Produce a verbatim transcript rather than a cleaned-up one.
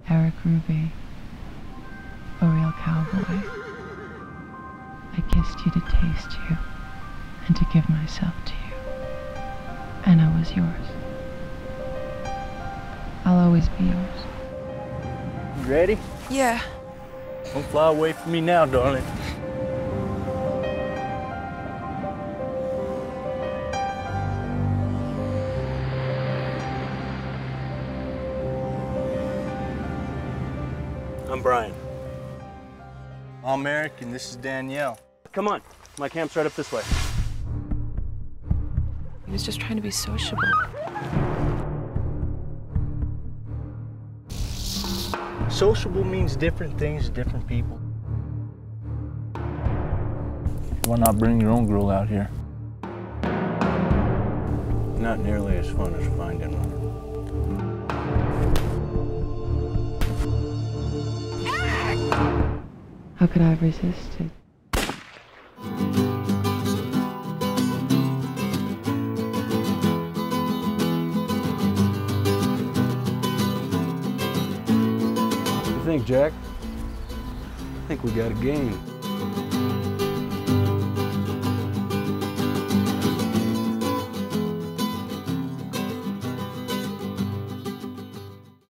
Eric Ruby, a real cowboy. I kissed you to taste you and to give myself to you, and I was yours. I'll always be yours. You ready? Yeah. Don't fly away from me now, darling. I'm Brian. I'm Eric, and this is Danielle. Come on, my camp's right up this way. He was just trying to be sociable. Sociable means different things to different people. Why not bring your own girl out here? Not nearly as fun as finding one. How could I have resisted? What do you think, Jack? I think we got a game.